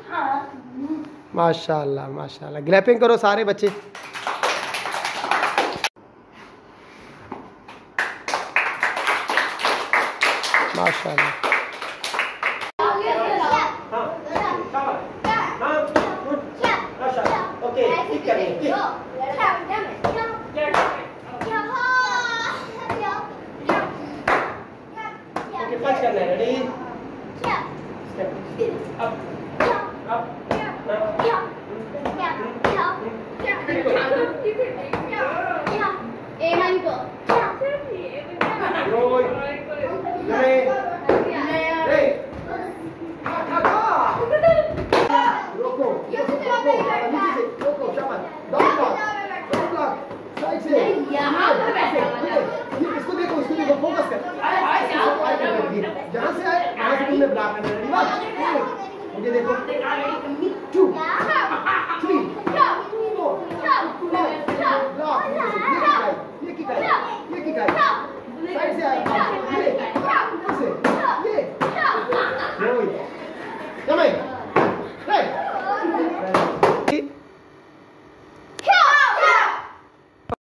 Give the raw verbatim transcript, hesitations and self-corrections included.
माशाल्लाह माशाल्लाह। ग्लैपिंग करो सारे बच्चे। माशाल्लाह। इसको देखो, इसको देखो, फोकस कर। जहाँ से आए वहाँ से तुमने ब्लॉक करना है। मुझे देखो। टू